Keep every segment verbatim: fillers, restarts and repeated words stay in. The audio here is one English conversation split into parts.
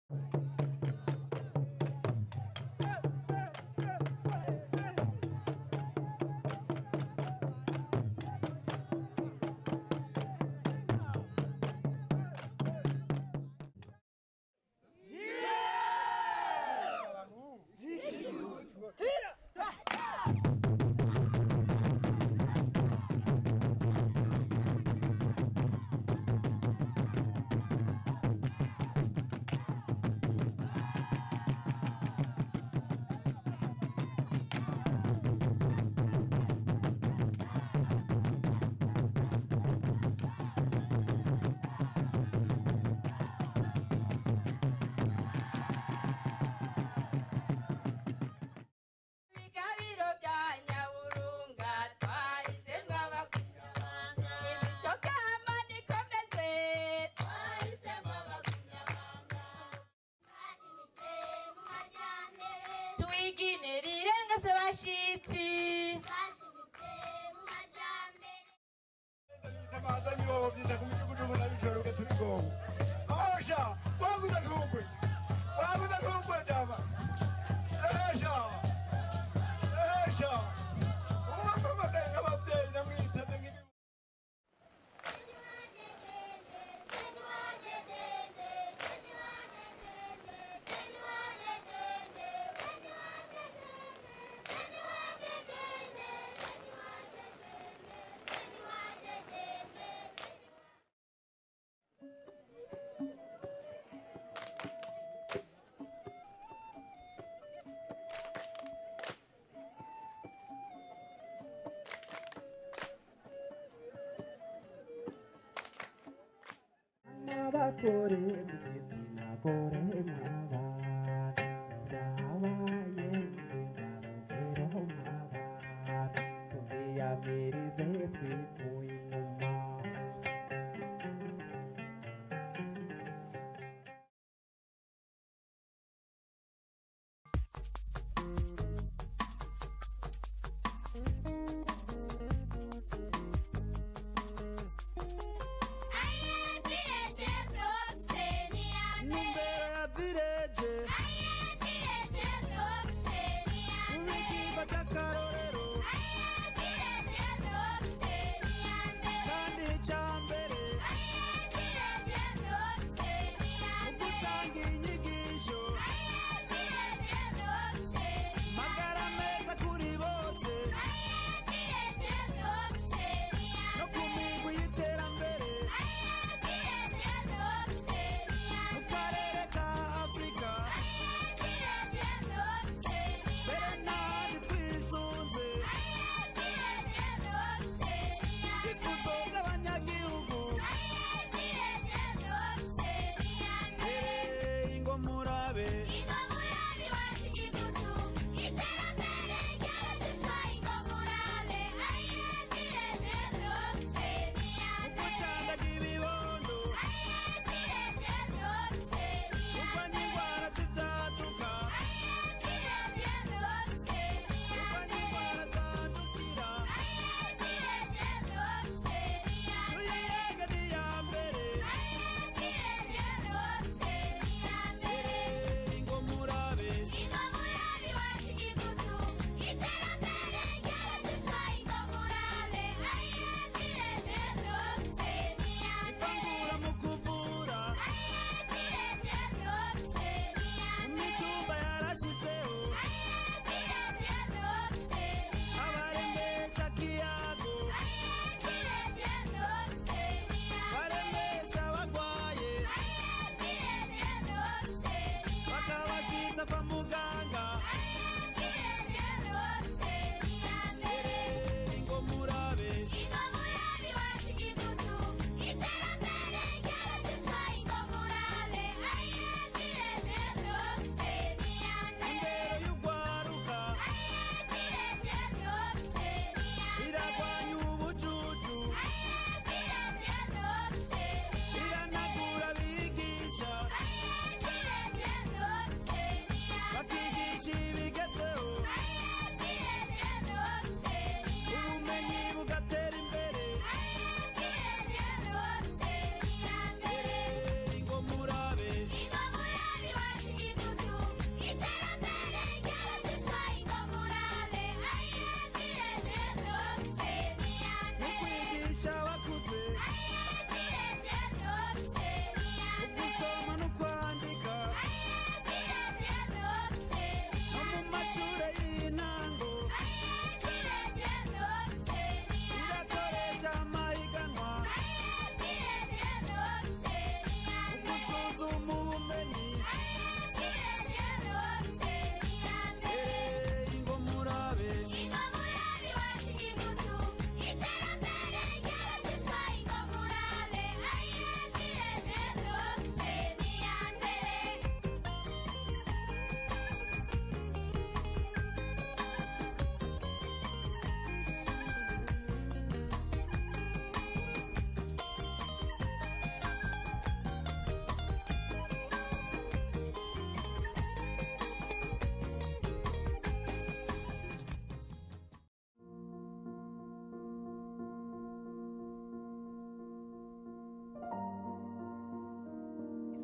Vire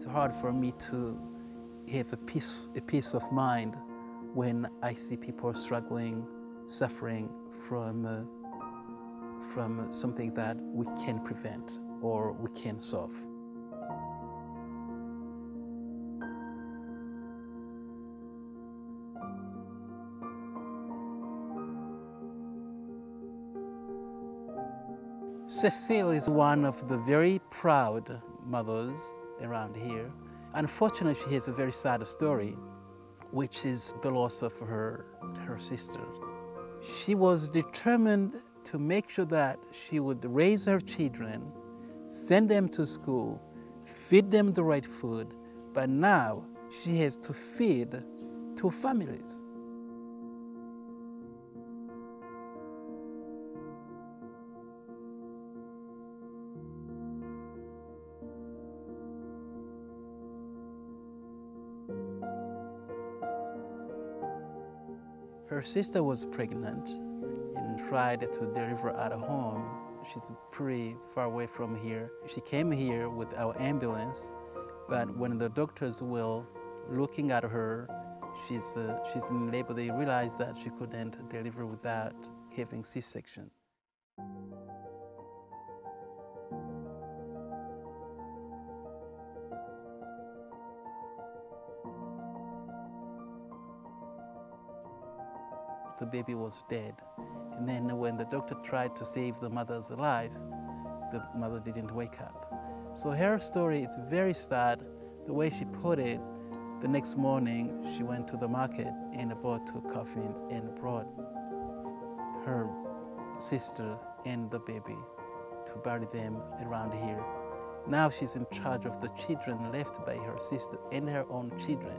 it's hard for me to have a peace, a peace of mind when I see people struggling, suffering from, uh, from something that we can prevent or we can solve. Cecile is one of the very proud mothers around here. Unfortunately, she has a very sad story, which is the loss of her, her sister. She was determined to make sure that she would raise her children, send them to school, feed them the right food, but now she has to feed two families. Her sister was pregnant and tried to deliver at home. She's pretty far away from here. She came here with our ambulance, but when the doctors were looking at her, she's, uh, she's in labor, they realized that she couldn't deliver without having C section. The baby was dead. And then when the doctor tried to save the mother's life, the mother didn't wake up. So her story is very sad. The way she put it, the next morning she went to the market and bought two coffins and brought her sister and the baby to bury them around here. Now she's in charge of the children left by her sister and her own children.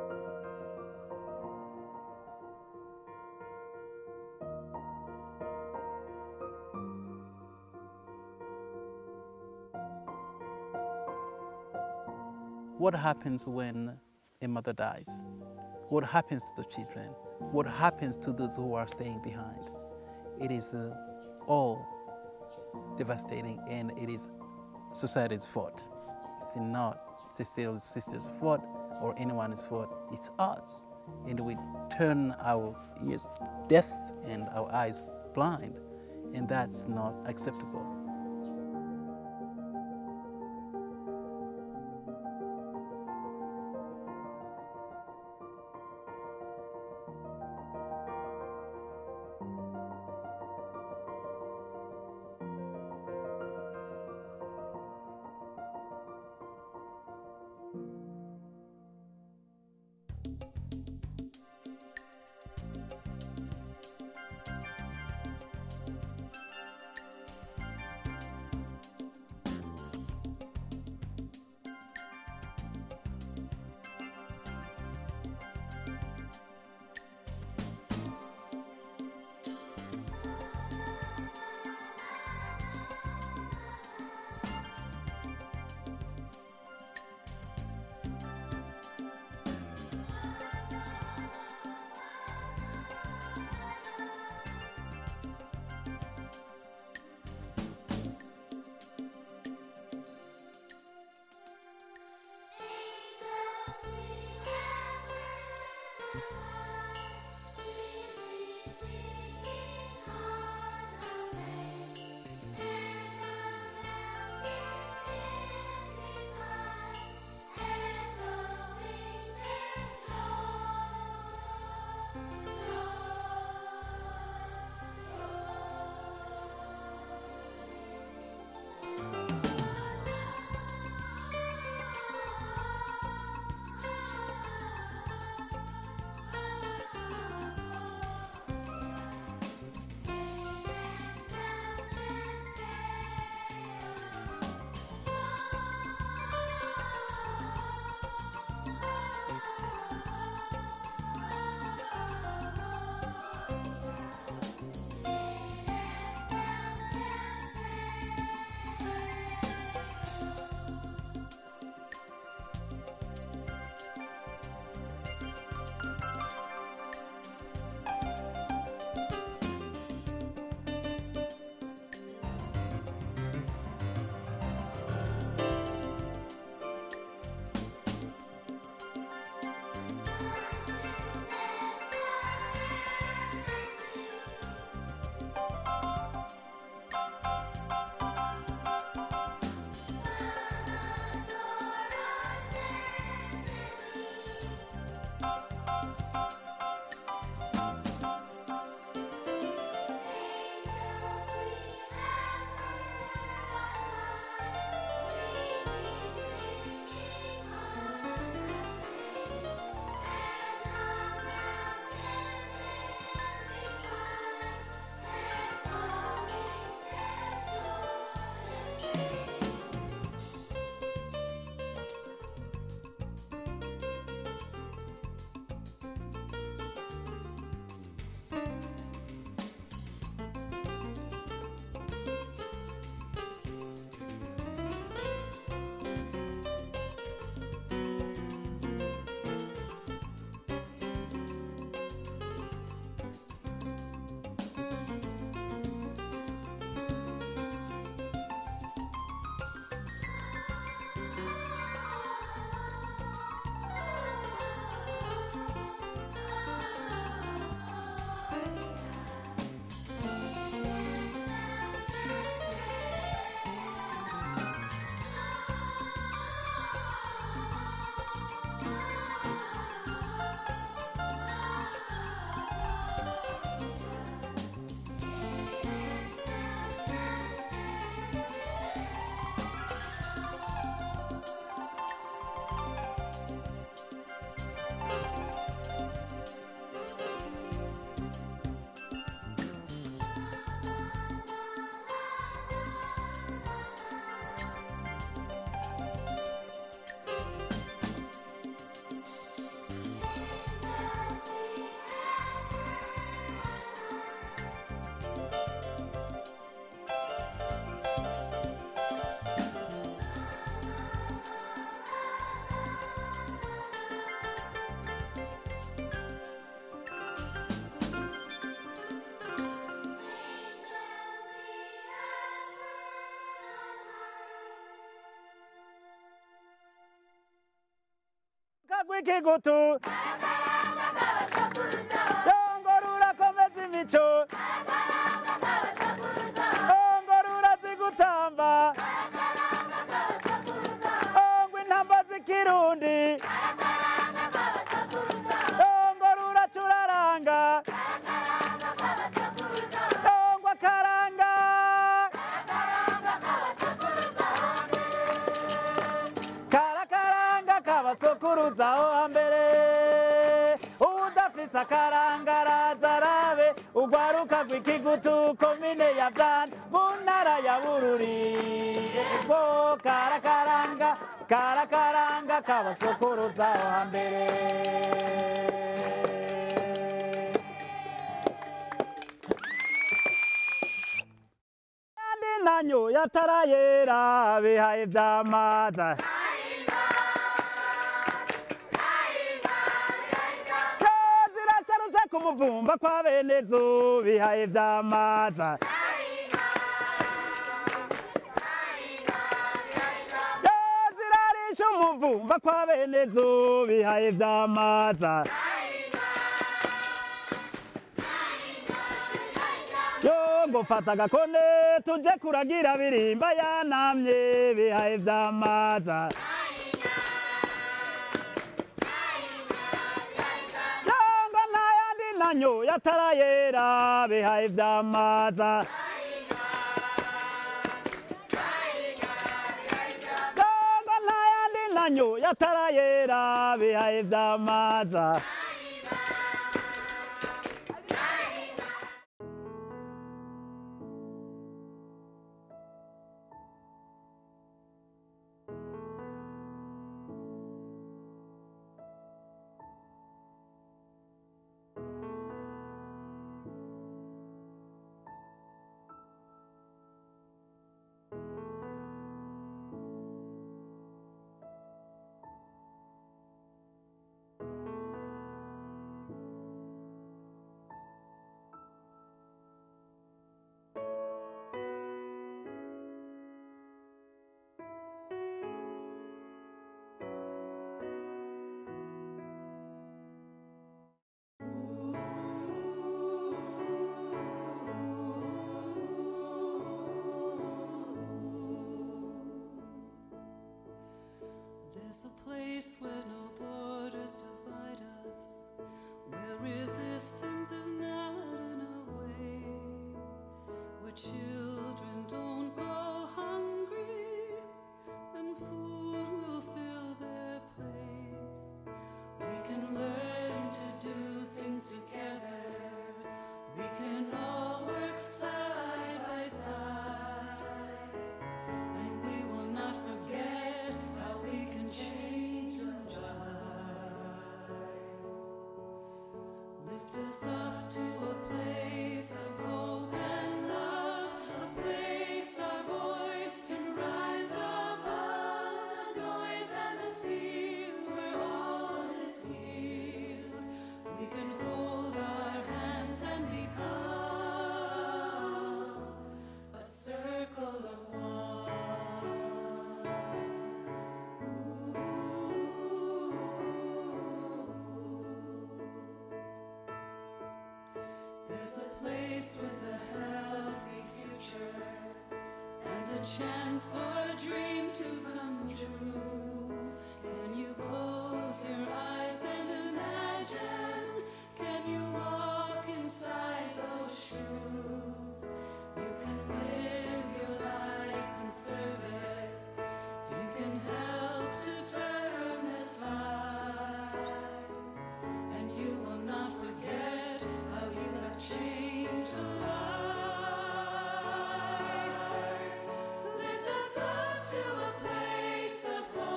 What happens when a mother dies? What happens to the children? What happens to those who are staying behind? It is uh, all devastating, and it is society's fault. It's not Cecile's sister's fault or anyone's fault. It's us. And we turn our ears deaf and our eyes blind, and that's not acceptable. rw'ikigutu yongorura komeza imico ongorura zigutamba ongwa intamba z'ikirundi ongorura curaranga ongwa karanga karakaranga kabasokuruza aho hambere udafise akaranga araza arabe ugwaruka rw'ikigutu komine ya Vyanda mu ntara ya Bururi ego karakaranga karakaranga kabasokuruza aho hambere kandi nanyo yatarayera bihaye vyamaza kumuvumba kwa benezo bihaye vyamaza zirarisha umuvumba kwa benezo bihaye vyamaza yo ngo fata agakone tuje kuragira birimba yanamye bihaye vyamaza nanyo yatarayera bihaye vyamaza zanga ntayandi nanyo yatarayera bihaye vyamaza There's a place where no borders divide us, where resistance is not in our way, where children don't go hungry and food will fill their plates. We can learn to do things together. We can all work side by side, and we will not forget how we can change life. Lift us up to a place of hope and love, a place our voice can rise above the noise and the fear, where all is healed. We can hold our hands and become a circle of one. There's a place with a healthy future and a chance for a dream to come true. Can you close your eyes and imagine? Can you walk inside those shoes? You can live your life in service. You can help to turn the tide, and you will not forget how you have changed a life. Lift us up to a place of hope.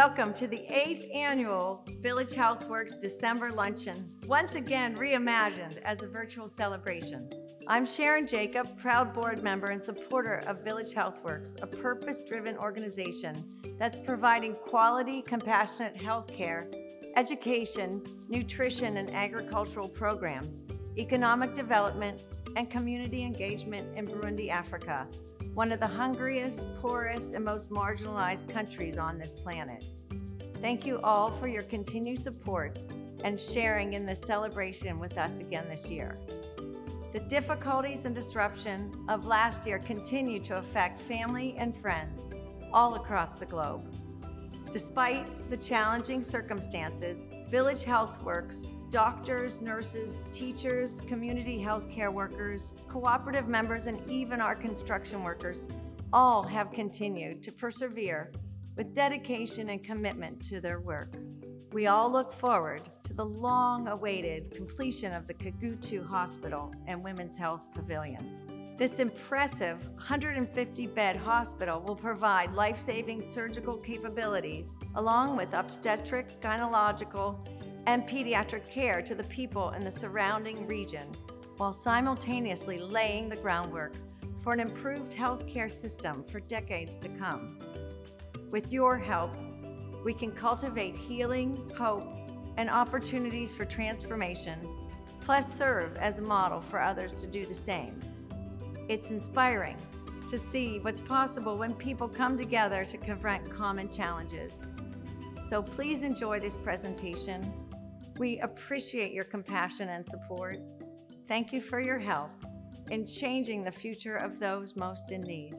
Welcome to the eighth annual Village HealthWorks December Luncheon, once again reimagined as a virtual celebration. I'm Sharon Jacob, proud board member and supporter of Village HealthWorks, a purpose-driven organization that's providing quality, compassionate health care, education, nutrition, and agricultural programs, economic development, and community engagement in Burundi, Africa, one of the hungriest, poorest, and most marginalized countries on this planet. Thank you all for your continued support and sharing in this celebration with us again this year. The difficulties and disruption of last year continue to affect family and friends all across the globe. Despite the challenging circumstances, Village HealthWorks, doctors, nurses, teachers, community healthcare workers, cooperative members, and even our construction workers all have continued to persevere with dedication and commitment to their work. We all look forward to the long-awaited completion of the Kagutu Hospital and Women's Health Pavilion. This impressive one hundred fifty bed hospital will provide life-saving surgical capabilities along with obstetric, gynecological, and pediatric care to the people in the surrounding region while simultaneously laying the groundwork for an improved healthcare system for decades to come. With your help, we can cultivate healing, hope, and opportunities for transformation, plus serve as a model for others to do the same. It's inspiring to see what's possible when people come together to confront common challenges. So please enjoy this presentation. We appreciate your compassion and support. Thank you for your help in changing the future of those most in need.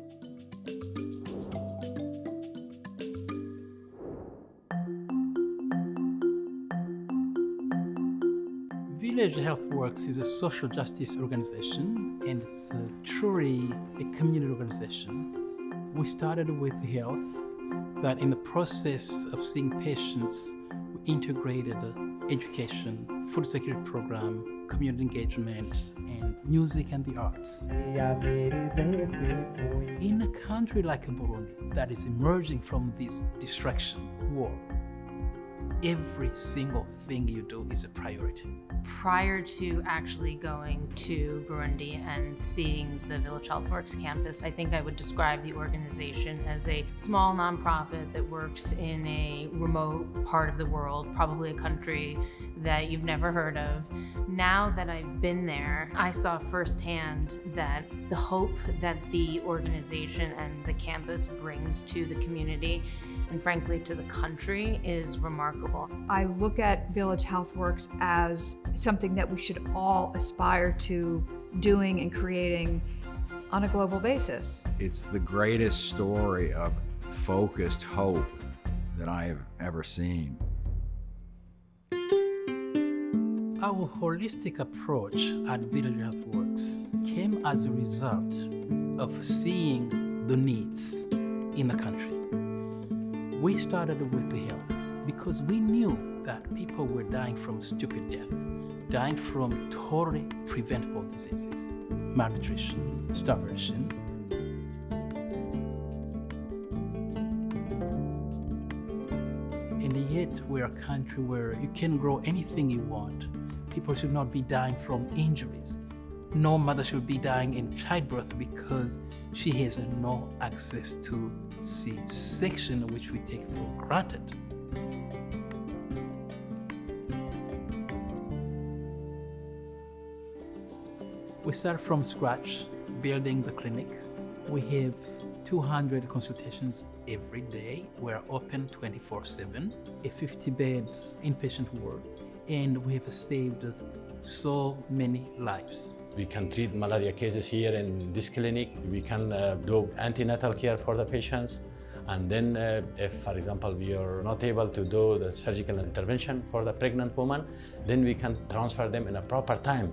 Village HealthWorks is a social justice organization, and it's uh, truly a community organization. We started with health, but in the process of seeing patients, we integrated uh, education, food security program, community engagement, and music and the arts. In a country like Burundi that is emerging from this distraction war, every single thing you do is a priority. Prior to actually going to Burundi and seeing the Village HealthWorks campus, I think I would describe the organization as a small nonprofit that works in a remote part of the world, probably a country that you've never heard of. Now that I've been there, I saw firsthand that the hope that the organization and the campus brings to the community and frankly to the country is remarkable. I look at Village HealthWorks as something that we should all aspire to doing and creating on a global basis. It's the greatest story of focused hope that I have ever seen. Our holistic approach at Village HealthWorks came as a result of seeing the needs in the country. We started with the health because we knew that people were dying from stupid death, dying from totally preventable diseases, malnutrition, starvation. And yet we're a country where you can grow anything you want. People should not be dying from injuries. No mother should be dying in childbirth because she has no access to C-section, which we take for granted. We start from scratch, building the clinic. We have two hundred consultations every day. We're open twenty-four seven, a fifty bed inpatient ward, and we have saved so many lives. We can treat malaria cases here in this clinic. We can uh, do antenatal care for the patients. And then uh, if, for example, we are not able to do the surgical intervention for the pregnant woman, then we can transfer them in a proper time.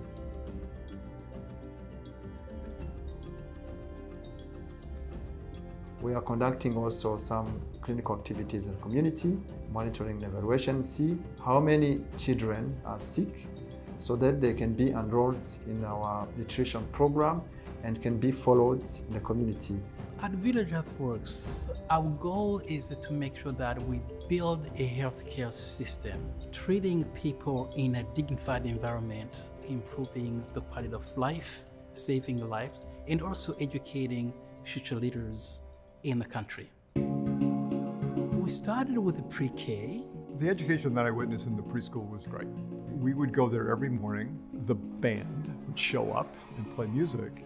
We are conducting also some clinical activities in the community, monitoring and evaluation, see how many children are sick so that they can be enrolled in our nutrition program and can be followed in the community. At Village Health Works, our goal is to make sure that we build a healthcare system, treating people in a dignified environment, improving the quality of life, saving lives, and also educating future leaders in the country. We started with pre-K. The education that I witnessed in the preschool was great. We would go there every morning. The band would show up and play music.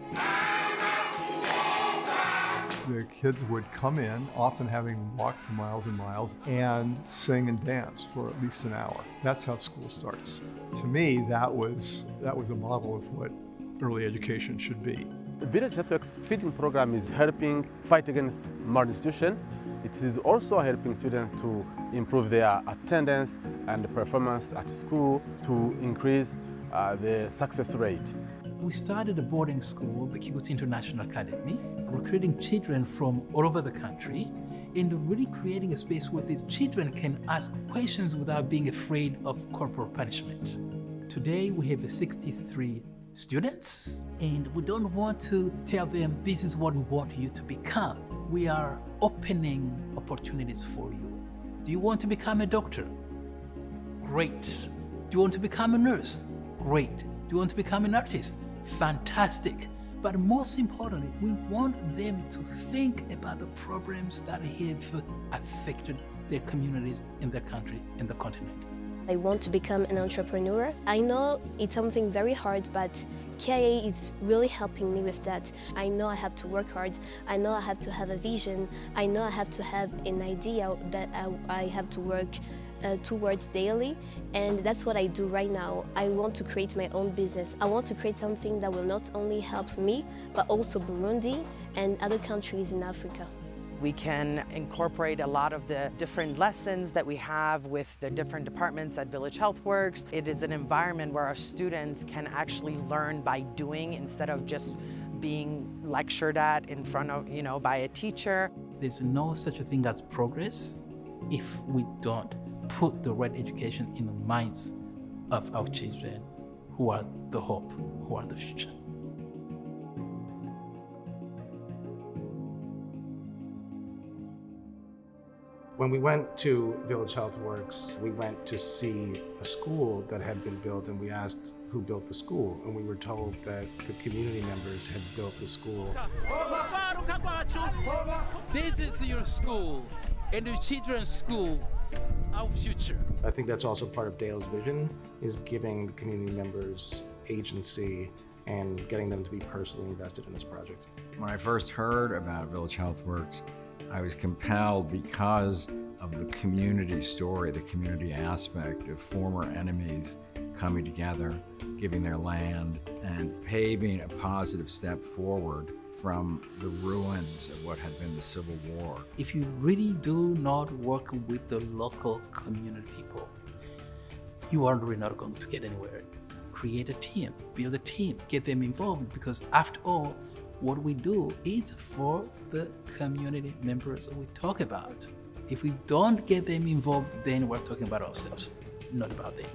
The kids would come in, often having walked for miles and miles, and sing and dance for at least an hour. That's how school starts. To me, that was, that was a model of what early education should be. The Village Health Works feeding program is helping fight against malnutrition. It is also helping students to improve their attendance and performance at school to increase uh, the success rate. We started a boarding school, the Kigoto International Academy, recruiting children from all over the country and really creating a space where these children can ask questions without being afraid of corporal punishment. Today we have sixty-three students, and we don't want to tell them this is what we want you to become. We are opening opportunities for you. Do you want to become a doctor? Great. Do you want to become a nurse? Great. Do you want to become an artist? Fantastic. But most importantly, we want them to think about the problems that have affected their communities in their country, in the continent. I want to become an entrepreneur. I know it's something very hard, but K I A is really helping me with that. I know I have to work hard. I know I have to have a vision. I know I have to have an idea that I, I have to work uh, towards daily. And that's what I do right now. I want to create my own business. I want to create something that will not only help me, but also Burundi and other countries in Africa. We can incorporate a lot of the different lessons that we have with the different departments at Village Health Works. It is an environment where our students can actually learn by doing instead of just being lectured at in front of, you know, by a teacher. There's no such a thing as progress if we don't put the right education in the minds of our children, who are the hope, who are the future. When we went to Village Health Works, we went to see a school that had been built, and we asked who built the school, and we were told that the community members had built the school. This is your school, and your children's school, our future. I think that's also part of Dale's vision, is giving the community members agency and getting them to be personally invested in this project. When I first heard about Village Health Works, I was compelled because of the community story, the community aspect of former enemies coming together, giving their land, and paving a positive step forward from the ruins of what had been the Civil War. If you really do not work with the local community people, you are really not going to get anywhere. Create a team, build a team, get them involved, because after all, what we do is for the community members we talk about. If we don't get them involved, then we're talking about ourselves, not about them.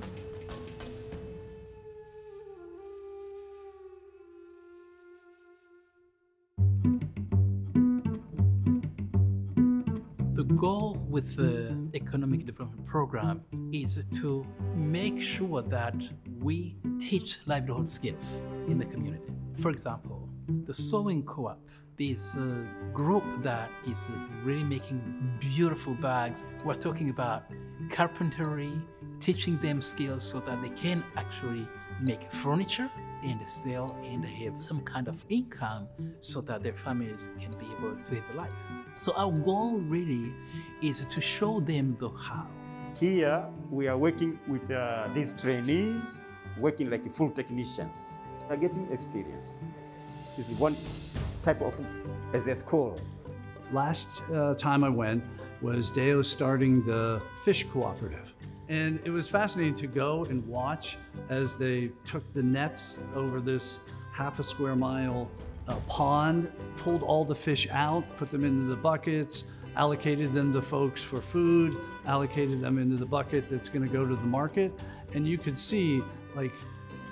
The goal with the Economic Development Program is to make sure that we teach livelihood skills in the community. For example, the sewing co-op, this uh, group that is really making beautiful bags. We're talking about carpentry, teaching them skills so that they can actually make furniture and sell and have some kind of income so that their families can be able to have a life. So our goal really is to show them the how. Here we are working with uh, these trainees, working like full technicians. They're getting experience. This is one type of as a school. Last uh, time I went was Deo starting the fish cooperative. And it was fascinating to go and watch as they took the nets over this half a square mile uh, pond, pulled all the fish out, put them into the buckets, allocated them to folks for food, allocated them into the bucket that's gonna go to the market. And you could see like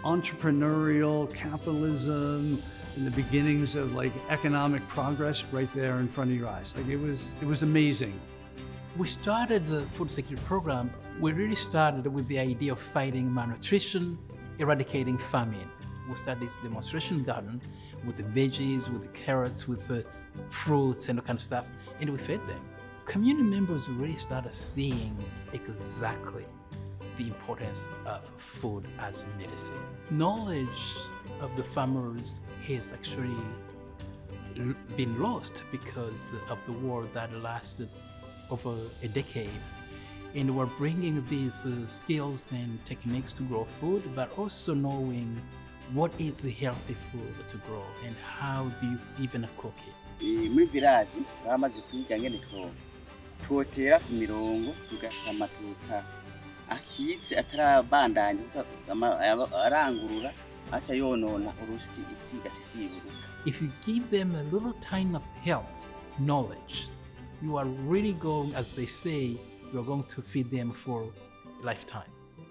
entrepreneurial capitalism and the beginnings of like economic progress right there in front of your eyes. Like it was, it was amazing. We started the food security program. We really started with the idea of fighting malnutrition, eradicating famine. We started this demonstration garden with the veggies, with the carrots, with the fruits and all kind of stuff, and we fed them. Community members really started seeing exactly the importance of food as medicine. Knowledge of the farmers has actually been lost because of the war that lasted over a decade. And we're bringing these uh, skills and techniques to grow food, but also knowing what is a healthy food to grow and how do you even cook it. Muri village bamaze kwiga ngene two twotera ku mirongo tugashira amatuta akitse atarabandanya arangurura acha yonona urusi isiga sisiburuka. If you give them a little tiny of health knowledge, you are really going, as they say, you are going to feed them for a lifetime.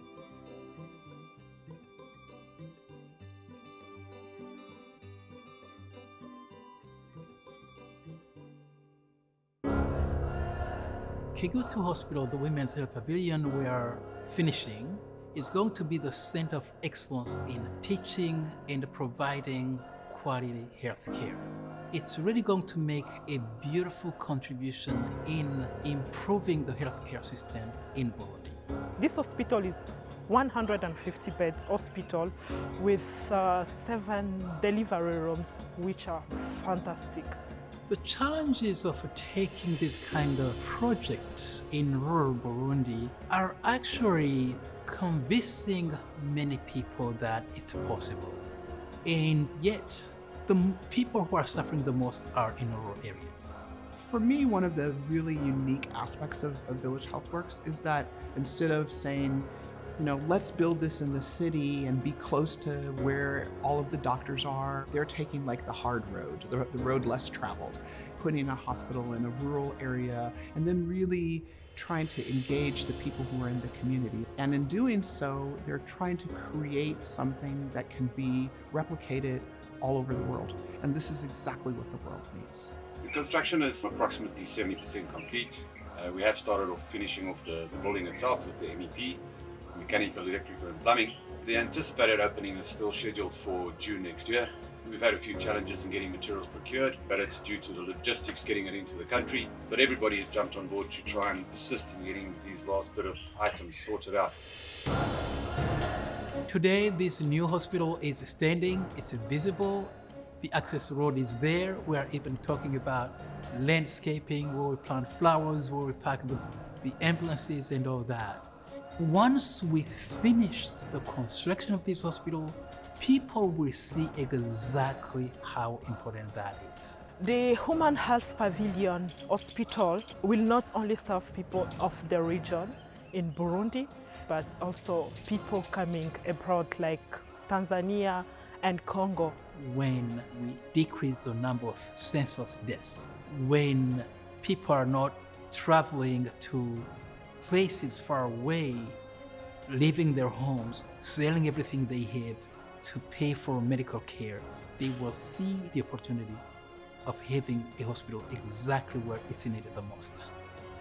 Kigutu Hospital, the Women's Health Pavilion we are finishing, is going to be the center of excellence in teaching and providing quality health care. It's really going to make a beautiful contribution in improving the healthcare system in Burundi. This hospital is one hundred fifty beds hospital with uh, seven delivery rooms, which are fantastic. The challenges of taking this kind of project in rural Burundi are actually convincing many people that it's possible. And yet, the people who are suffering the most are in rural areas. For me, one of the really unique aspects of, of Village Healthworks is that instead of saying, you know, let's build this in the city and be close to where all of the doctors are, they're taking like the hard road, the, the road less traveled, putting a hospital in a rural area, and then really trying to engage the people who are in the community. And in doing so, they're trying to create something that can be replicated all over the world. And this is exactly what the world needs. The construction is approximately seventy percent complete. Uh, we have started off finishing off the, the building itself with the M E P, mechanical, electrical and plumbing. The anticipated opening is still scheduled for June next year. We've had a few challenges in getting materials procured, but it's due to the logistics getting it into the country. But everybody has jumped on board to try and assist in getting these last bit of items sorted out. Today, this new hospital is standing, it's visible, the access road is there. We are even talking about landscaping, where we plant flowers, where we park the, the ambulances and all that. Once we finish the construction of this hospital, people will see exactly how important that is. The Human Health Pavilion Hospital will not only serve people of the region in Burundi, but also people coming abroad like Tanzania and Congo. When we decrease the number of senseless deaths, when people are not traveling to places far away, leaving their homes, selling everything they have to pay for medical care, they will see the opportunity of having a hospital exactly where it's needed the most.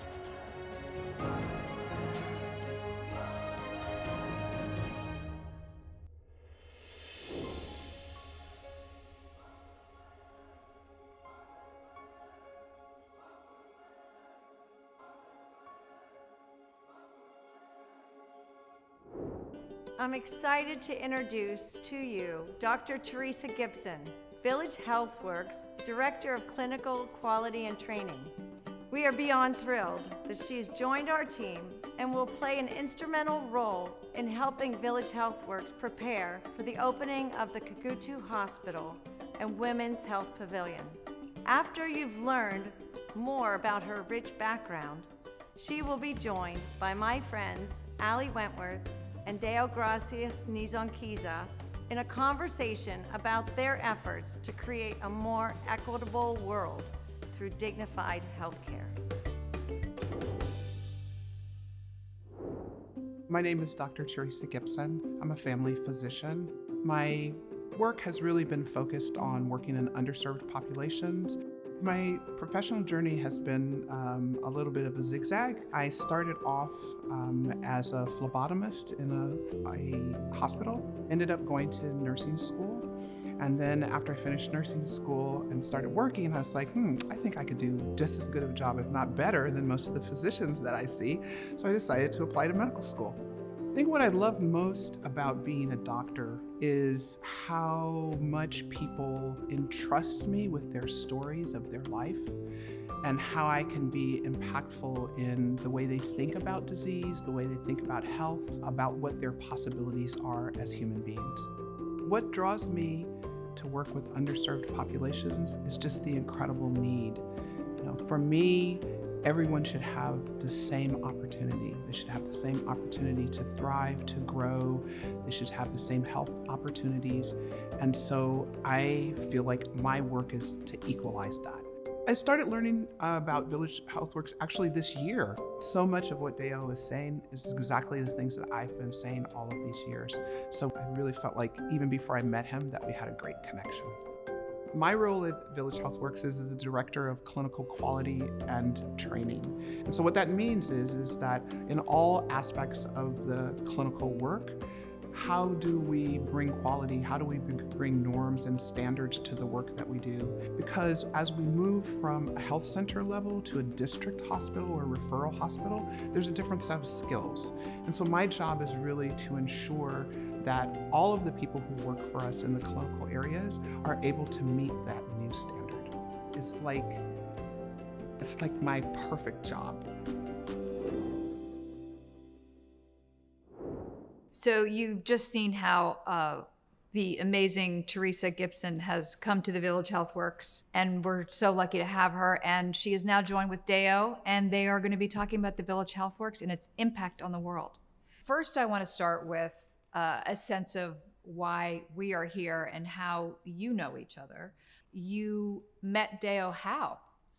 I'm excited to introduce to you Doctor Teresa Gipson, Village Healthworks Director of Clinical Quality and Training. We are beyond thrilled that she's joined our team and will play an instrumental role in helping Village Healthworks prepare for the opening of the Kigutu Hospital and Women's Health Pavilion. After you've learned more about her rich background, she will be joined by my friends Ali Wentworth and Deogratias Niyizonkiza in a conversation about their efforts to create a more equitable world through dignified healthcare. My name is Doctor Teresa Gipson. I'm a family physician. My work has really been focused on working in underserved populations. My professional journey has been um, a little bit of a zigzag. I started off um, as a phlebotomist in a, a hospital, ended up going to nursing school. And then after I finished nursing school and started working, I was like, hmm, I think I could do just as good of a job, if not better, than most of the physicians that I see. So I decided to apply to medical school. I think what I love most about being a doctor is how much people entrust me with their stories of their life and how I can be impactful in the way they think about disease, the way they think about health, about what their possibilities are as human beings. What draws me to work with underserved populations is just the incredible need. You know, for me, everyone should have the same opportunity. They should have the same opportunity to thrive, to grow. They should have the same health opportunities. And so I feel like my work is to equalize that. I started learning uh, about Village Healthworks actually this year. So much of what Deo is saying is exactly the things that I've been saying all of these years. So I really felt like even before I met him that we had a great connection. My role at Village Healthworks is as the Director of Clinical Quality and Training. And so what that means is, is that in all aspects of the clinical work, how do we bring quality? How do we bring norms and standards to the work that we do? Because as we move from a health center level to a district hospital or referral hospital, there's a different set of skills. And so my job is really to ensure that all of the people who work for us in the clinical areas are able to meet that new standard. It's like, it's like my perfect job. So you've just seen how uh, the amazing Teresa Gipson has come to the Village Healthworks, and we're so lucky to have her. And she is now joined with Deo, and they are going to be talking about the Village Healthworks and its impact on the world. First, I want to start with uh, a sense of why we are here and how you know each other. You met Deo how?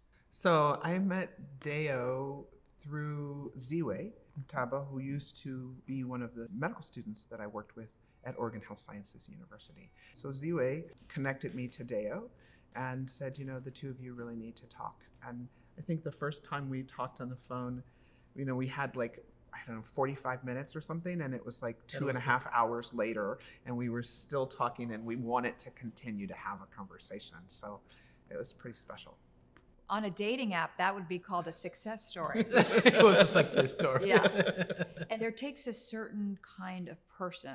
So I met Deo through Ziwe Taba, who used to be one of the medical students that I worked with at Oregon Health Sciences University. So Ziwe connected me to Deo and said, you know, the two of you really need to talk. And I think the first time we talked on the phone, you know, we had like, I don't know, forty-five minutes or something, and it was like two and a half hours later, and we were still talking, and we wanted to continue to have a conversation. So it was pretty special. On a dating app, that would be called a success story. It was a success story. Yeah. And there takes a certain kind of person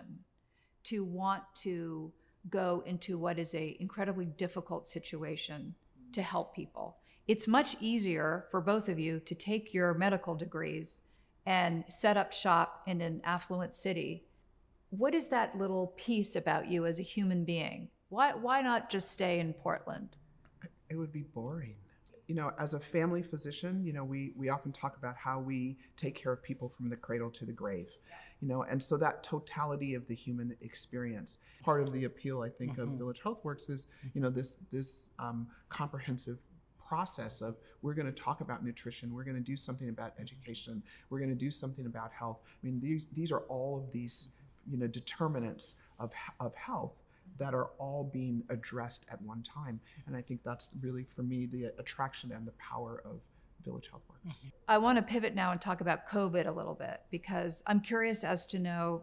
to want to go into what is a incredibly difficult situation to help people. It's much easier for both of you to take your medical degrees and set up shop in an affluent city. What is that little piece about you as a human being? Why, why not just stay in Portland? It would be boring. You know, as a family physician, you know, we, we often talk about how we take care of people from the cradle to the grave, you know, and so that totality of the human experience. Part of the appeal, I think, mm-hmm. of Village Healthworks is, you know, this, this um, comprehensive process of we're going to talk about nutrition, we're going to do something about education, we're going to do something about health. I mean, these, these are all of these, you know, determinants of, of health that are all being addressed at one time. And I think that's really, for me, the attraction and the power of Village Healthworks. Mm-hmm. I want to pivot now and talk about COVID a little bit, because I'm curious as to know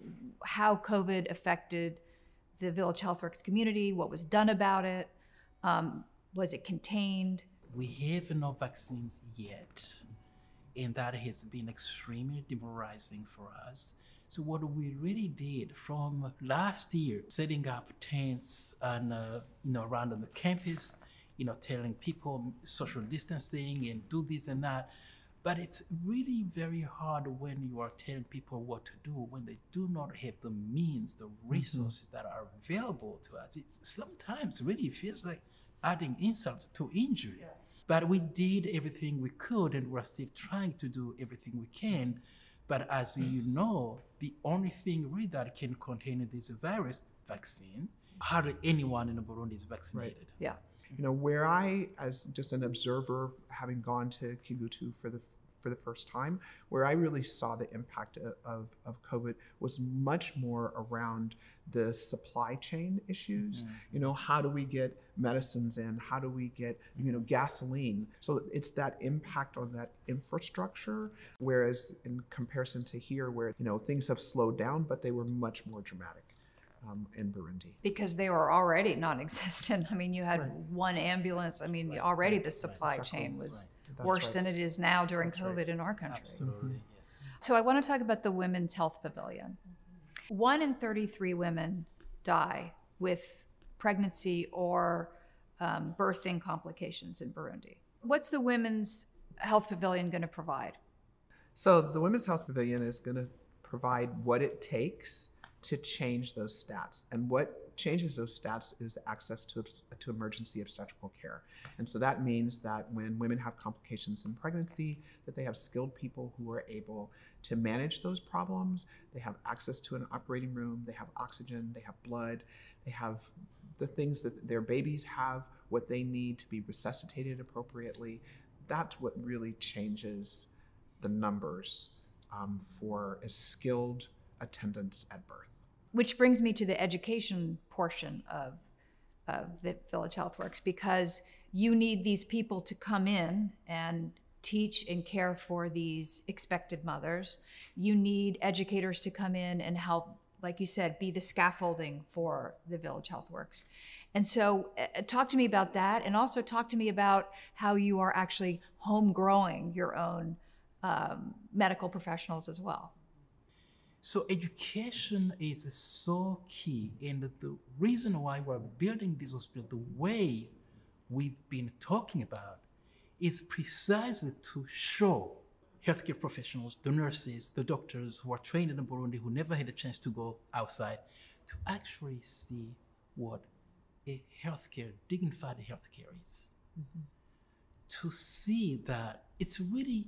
how COVID affected the Village Healthworks community, what was done about it, um, was it contained? We have no vaccines yet, and that has been extremely demoralizing for us. So what we really did from last year, setting up tents and uh, you know, around on the campus, you know, telling people social distancing and do this and that. But it's really very hard when you are telling people what to do when they do not have the means, the resources mm-hmm. that are available to us. It sometimes really feels like adding insult to injury. Yeah. But we did everything we could, and we're still trying to do everything we can. But as you know, the only thing really that can contain this virus, vaccine, hardly anyone in Burundi is vaccinated. Right. Yeah. You know, where I, as just an observer, having gone to Kigutu for the for the first time. Where I really saw the impact of, of, of COVID was much more around the supply chain issues. Mm-hmm. You know, how do we get medicines in? How do we get, you know, gasoline? So it's that impact on that infrastructure, whereas in comparison to here where, you know, things have slowed down, but they were much more dramatic. Um, in Burundi. Because they were already non-existent. I mean, you had right. one ambulance. I mean, right. already the supply exactly. chain was right. worse right. than it is now during That's COVID right. in our country. Absolutely, yes. So I want to talk about the Women's Health Pavilion. One in thirty-three women die with pregnancy or um, birthing complications in Burundi. What's the Women's Health Pavilion going to provide? So the Women's Health Pavilion is going to provide what it takes to change those stats. And what changes those stats is access to, to emergency obstetrical care. And so that means that when women have complications in pregnancy, that they have skilled people who are able to manage those problems. They have access to an operating room, they have oxygen, they have blood, they have the things that their babies have, what they need to be resuscitated appropriately. That's what really changes the numbers um, for a skilled attendance at birth. Which brings me to the education portion of, of the Village Healthworks, because you need these people to come in and teach and care for these expected mothers. You need educators to come in and help, like you said, be the scaffolding for the Village Healthworks. And so uh, talk to me about that, and also talk to me about how you are actually home growing your own um, medical professionals as well. So education is so key, and the reason why we're building this hospital the way we've been talking about is precisely to show healthcare professionals, the nurses, the doctors who are trained in Burundi, who never had a chance to go outside, to actually see what a healthcare, dignified healthcare is. Mm-hmm. To see that it's really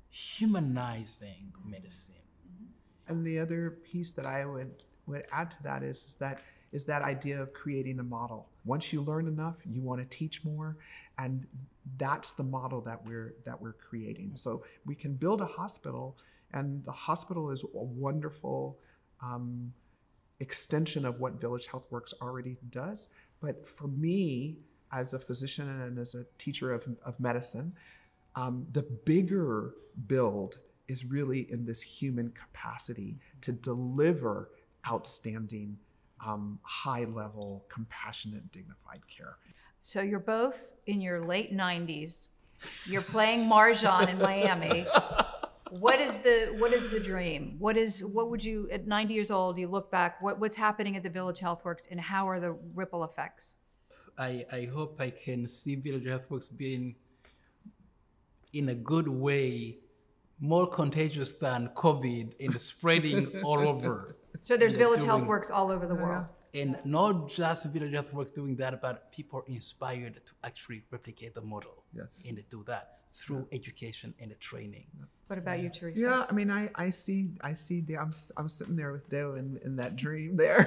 humanizing medicine. And the other piece that I would, would add to that is, is that is that idea of creating a model. Once you learn enough, you want to teach more, and that's the model that we're that we're creating. So we can build a hospital, and the hospital is a wonderful um, extension of what Village Healthworks already does. But for me, as a physician and as a teacher of, of medicine, um, the bigger build is really in this human capacity to deliver outstanding, um, high-level, compassionate, dignified care. So you're both in your late nineties. You're playing Mahjong in Miami. What is the what is the dream? What is what would you at ninety years old? You look back. What, what's happening at the Village Healthworks, and how are the ripple effects? I I hope I can see Village Healthworks being in a good way more contagious than COVID and spreading all over. So there's Village doing, Healthworks all over the world. And not just Village Healthworks doing that, but people are inspired to actually replicate the model. Yes. And do that through education and training. What about you, Teresa? Yeah, I mean, I, I see, I see, Deo, I'm, I'm sitting there with Deo in, in that dream there.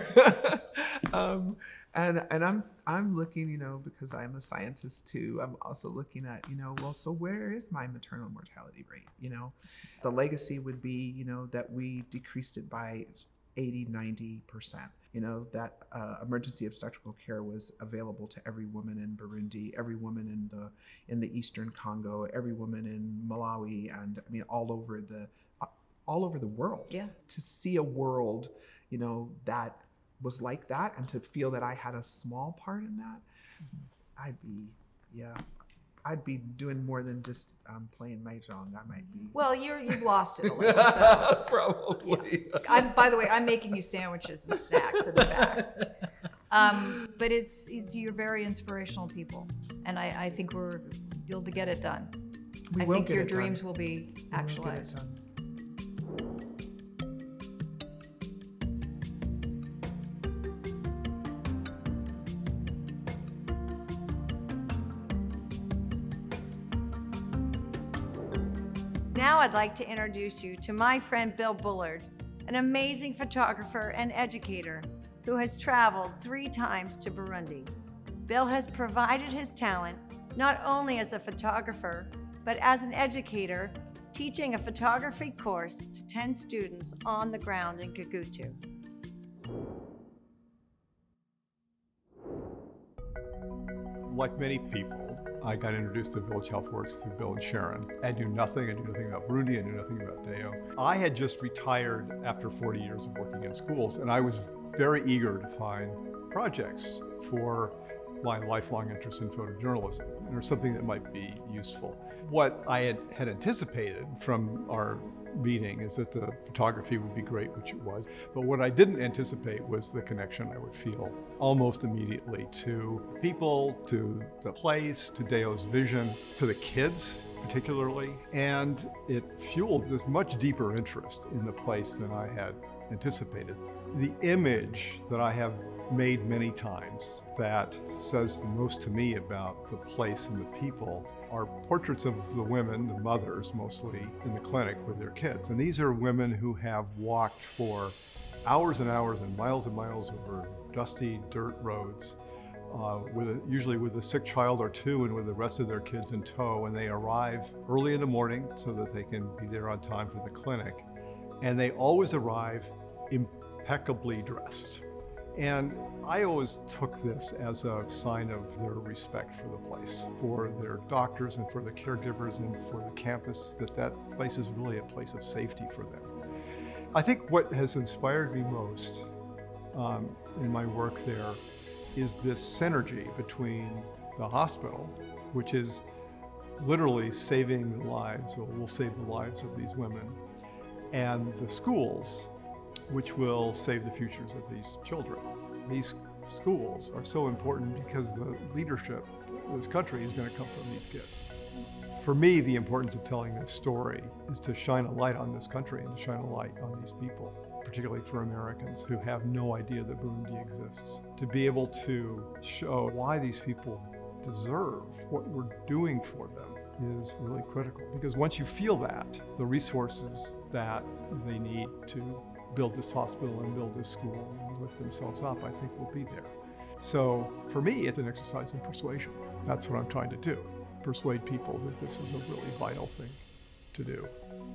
um, and and I'm, I'm looking, you know, because I'm a scientist too, I'm also looking at, you know, well, so where is my maternal mortality rate? You know, the legacy would be, you know, that we decreased it by eighty, ninety percent. You know, that uh, emergency obstetrical care was available to every woman in Burundi, every woman in the in the Eastern Congo, every woman in Malawi, and I mean all over the uh, all over the world. Yeah. To see a world, you know, that was like that, and to feel that I had a small part in that, I'd be, yeah, I'd be doing more than just um, playing mahjong. I might be. Well, you're you've lost it a little. So. Probably. Yeah. I'm, by the way, I'm making you sandwiches and snacks in the back. Um, but it's it's you're very inspirational people, and I, I think we're you'll get it done. We I will think get your it done. dreams will be We will actualized. get it done. Now I'd like to introduce you to my friend Bill Bullard, an amazing photographer and educator who has traveled three times to Burundi. Bill has provided his talent not only as a photographer, but as an educator, teaching a photography course to ten students on the ground in Kigutu. Like many people, I got introduced to Village Healthworks through Bill and Sharon. I knew nothing. I knew nothing about Burundi. I knew nothing about Deo. I had just retired after forty years of working in schools, and I was very eager to find projects for my lifelong interest in photojournalism, or something that might be useful. What I had, had anticipated from our meeting is that the photography would be great, which it was. But what I didn't anticipate was the connection I would feel almost immediately to people, to the place, to Deo's vision, to the kids particularly. And it fueled this much deeper interest in the place than I had anticipated. The image that I have made many times that says the most to me about the place and the people are portraits of the women, the mothers mostly, in the clinic with their kids. And these are women who have walked for hours and hours and miles and miles over dusty dirt roads, uh, with a, usually with a sick child or two and with the rest of their kids in tow. And they arrive early in the morning so that they can be there on time for the clinic. And they always arrive impeccably dressed. And I always took this as a sign of their respect for the place, for their doctors and for the caregivers and for the campus, that that place is really a place of safety for them. I think what has inspired me most um, in my work there is this synergy between the hospital, which is literally saving the lives, or will save the lives of these women, and the schools, which will save the futures of these children. These schools are so important because the leadership of this country is going to come from these kids. For me, the importance of telling this story is to shine a light on this country and to shine a light on these people, particularly for Americans who have no idea that Burundi exists. To be able to show why these people deserve what we're doing for them is really critical, because once you feel that, the resources that they need to build this hospital and build this school and lift themselves up, I think will be there. So for me, it's an exercise in persuasion. That's what I'm trying to do, persuade people that this is a really vital thing to do.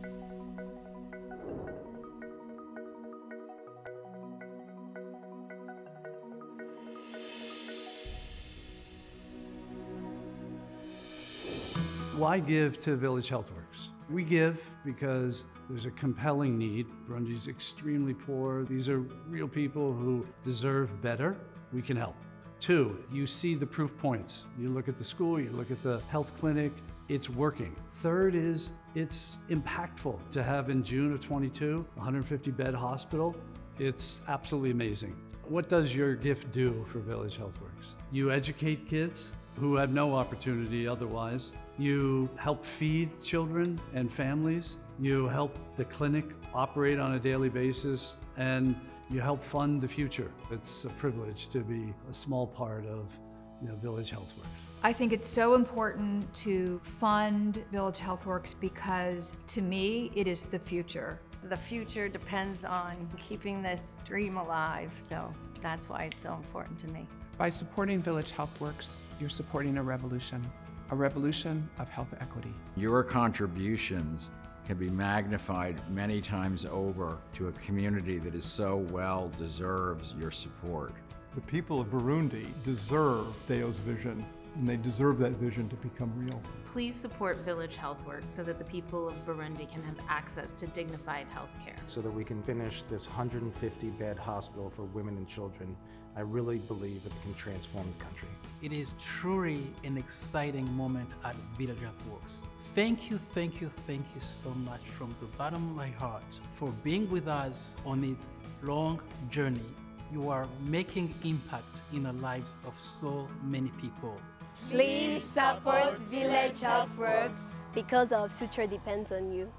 Why give to Village Healthworks? We give because there's a compelling need. Burundi's extremely poor. These are real people who deserve better. We can help. Two, you see the proof points. You look at the school, you look at the health clinic, it's working. Third is it's impactful to have in June of twenty-two, a one hundred fifty bed hospital. It's absolutely amazing. What does your gift do for Village Healthworks? You educate kids who have no opportunity otherwise. You help feed children and families. You help the clinic operate on a daily basis, and you help fund the future. It's a privilege to be a small part of, you know, Village Healthworks. I think it's so important to fund Village Healthworks because, to me, it is the future. The future depends on keeping this dream alive, so that's why it's so important to me. By supporting Village Healthworks, you're supporting a revolution, a revolution of health equity. Your contributions can be magnified many times over to a community that is so well deserves your support. The people of Burundi deserve Deo's vision, and they deserve that vision to become real. Please support Village Healthworks so that the people of Burundi can have access to dignified health care. So that we can finish this one hundred fifty bed hospital for women and children. I really believe it can transform the country. It is truly an exciting moment at Village Healthworks. Thank you, thank you, thank you so much from the bottom of my heart for being with us on this long journey. You are making impact in the lives of so many people. Please support Village Healthworks because our future depends on you.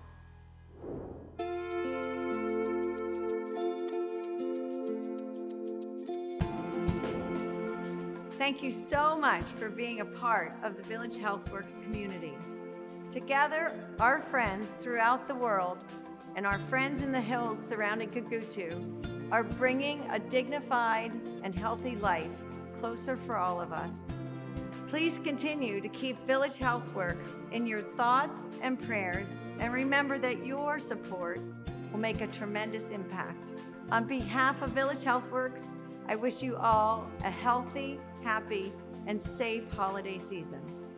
Thank you so much for being a part of the Village Healthworks community. Together, our friends throughout the world and our friends in the hills surrounding Kigutu are bringing a dignified and healthy life closer for all of us. Please continue to keep Village HealthWorks in your thoughts and prayers, and remember that your support will make a tremendous impact. On behalf of Village HealthWorks, I wish you all a healthy, happy, and safe holiday season.